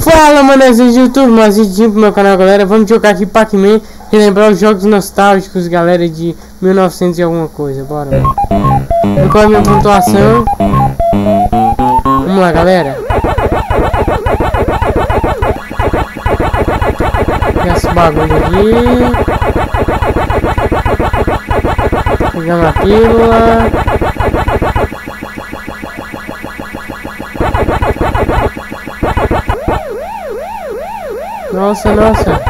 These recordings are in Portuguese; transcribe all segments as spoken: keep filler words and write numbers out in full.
Fala, manos do YouTube, mais um vídeo pro meu canal, galera. Vamos jogar aqui Pac-Man, relembrar os jogos nostálgicos, galera, de mil e novecentos e alguma coisa. Bora, mano. Qual é a minha pontuação? Vamos lá, galera. Esse bagulho aqui. Pegamos a pílula. Nossa, nossa.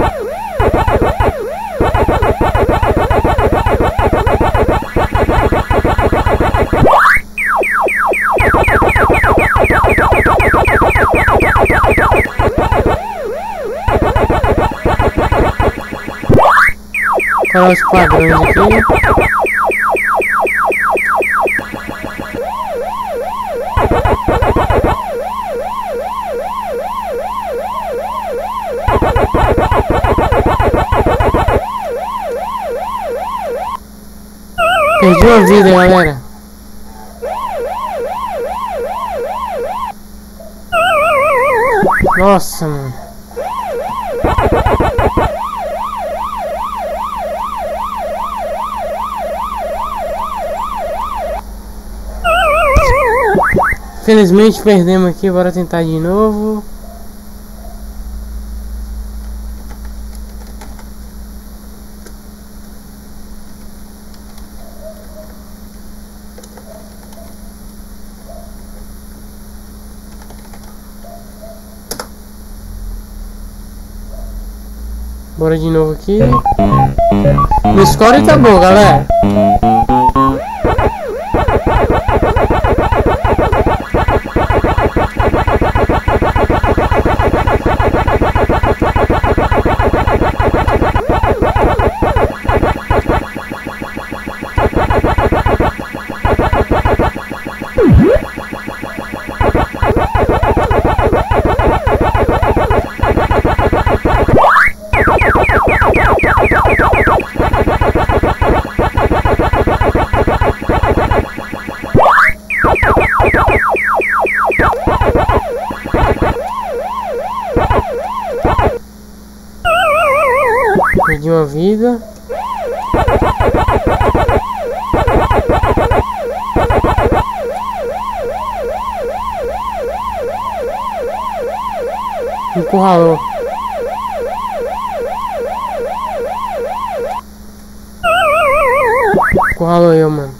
Qual é os padrões aqui? Perdi uma vida, galera. Nossa, mano. Felizmente perdemos aqui, bora tentar de novo. Bora de novo aqui. O score tá bom, galera. Perdi uma vida. Encurralou. Encurralou eu, mano.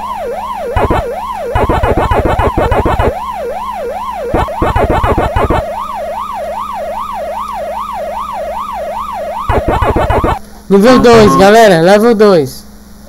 Nível dois, galera, level dois.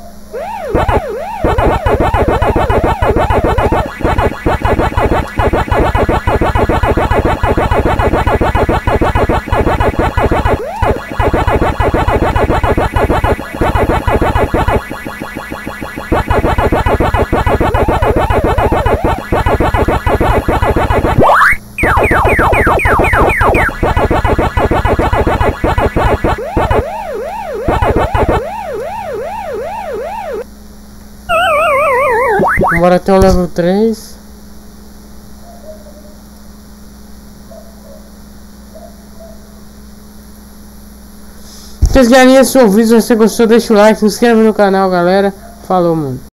Bora até o level três. Se vocês querem esse vídeo, se você gostou, deixa o like, se inscreve no canal, galera. Falou, mano.